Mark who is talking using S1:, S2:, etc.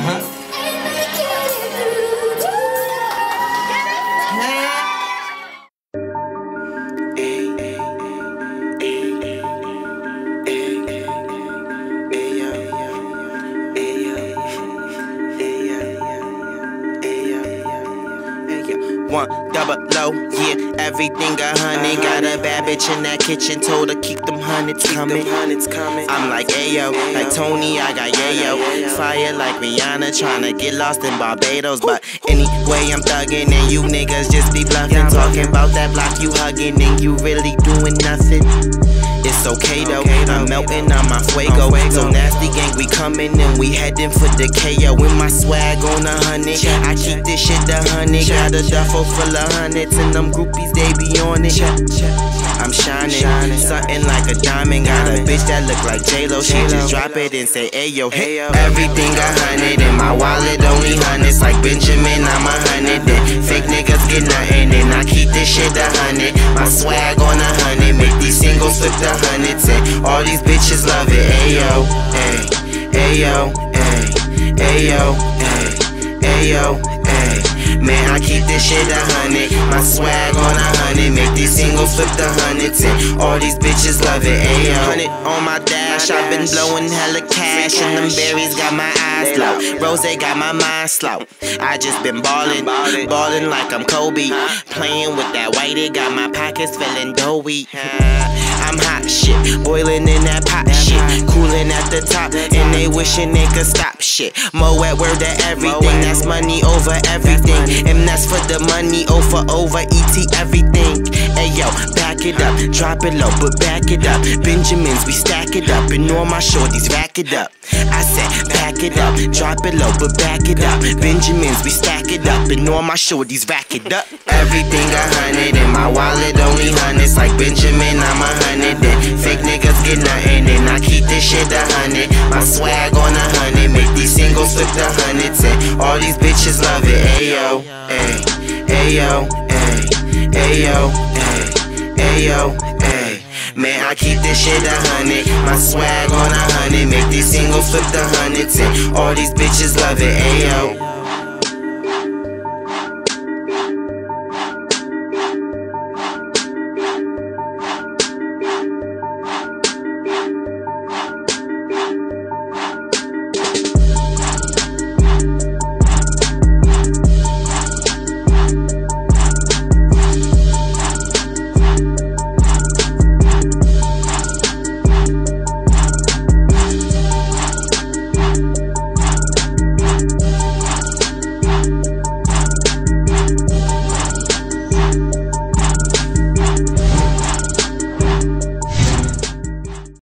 S1: One double low, yeah, everything 100. Got a bad bitch in that kitchen, told her keep them hundreds coming. I'm like ayo, like Tony, I got yayo. Fire like Rihanna, tryna get lost in Barbados. But anyway, I'm thuggin' and you niggas just be bluffing. Talking about that block you hugging and you really doing nothing. It's okay though, I'm melting on my fuego. So nasty gang, we coming and we heading for the KO. With my swag on 100, I keep this shit 100. Got a duffel full of hundreds and them groupies, they be on it. I'm shining, something like a diamond. Got a bitch that look like J-Lo, she just drop it and say ayo. Everything 100 and my wallet only hundreds. Like Benjamin, I'm 100 and fake niggas get nothing. And I keep this shit 100, my swag on 100. Make these singles flip the hundreds and all these bitches love it. Ayo, ay, ayo, ay, ayo, ay, ayo, ay. Man, I keep this shit 100, my swag on 100. Make these singles flip the hundreds and all these bitches love it. Ayo, 100 on my dash, I've been blowing hella cash. And them berries got my eyes low, Rose got my mind slow. I just been ballin', ballin' like I'm Kobe. Playing with that white, it got my pockets feeling doughy. I'm hot shit, boiling in that pot shit. Coolin' at the top, and they wishing they could stop shit. Moet word to everything, that's money over everything. And that's for the money, O for over, ET everything. Ayo, back it up, drop it low, but back it up. Benjamins, we stack it up, and all my shorties rack it up. I said, back it up, drop it low, but back it up. Benjamins, we stack it up, and all my shorties rack it up. Everything 100, and my wallet only hundreds. Like Benjamin, I'm 100, and fake niggas get nothing. And I keep this shit 100, my swag on 100. Make these singles flip the hundreds, and all these bitches love it. Ayo, ay, ayo, ay, ayo, ay, ayo, ay. Man, I keep this shit 100, my swag on 100. Make these singles flip the hundreds, and all these bitches love it. Ayo.